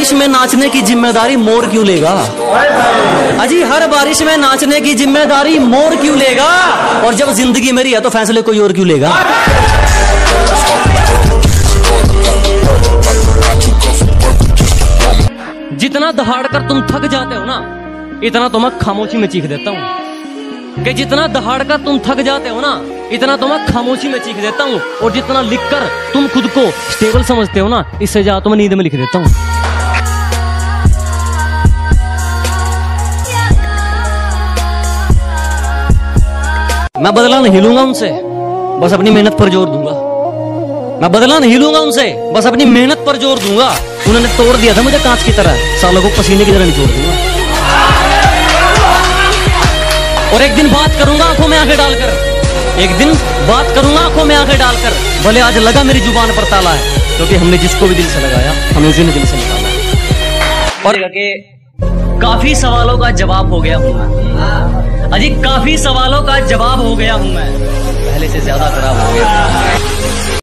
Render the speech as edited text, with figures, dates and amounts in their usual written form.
बारिश में नाचने की जिम्मेदारी मोर क्यों लेगा? अजी हर बारिश में नाचने की जिम्मेदारी मोर क्यों लेगा? और जब जिंदगी मेरी है तो फैसले कोई और क्यों लेगा? जितना दहाड़ कर तुम थक जाते हो ना, इतना तो मैं खामोशी में चीख देता हूँ। कि जितना दहाड़ कर तुम थक जाते हो ना, इतना तो मैं खामोशी में चीख देता हूँ। और जितना लिखकर तुम खुद को स्टेबल समझते हो ना, इससे ज्यादा तो मैं नींद में लिख देता हूँ। मैं बदला नहीं लूंगा उनसे, बस अपनी मेहनत पर जोर दूंगा। मैं बदला नहीं लूंगा उनसे, बस अपनी मेहनत पर जोर दूंगा। उन्होंने तोड़ दिया था मुझे कांच की तरह, सालों को पसीने की तरह निचोड़ दूंगा। और एक दिन बात करूंगा आंखों में आंखें डालकर, एक दिन बात करूंगा आंखों में आंखें डालकर। भले आज लगा मेरी जुबान पर ताला है, क्योंकि हमने जिसको भी दिल से लगाया हमें उसी ने दिल से निकाला है। और काफी सवालों का जवाब हो गया हूं मैं, अजी काफी सवालों का जवाब हो गया हूं मैं, पहले से ज्यादा खराब हो गया।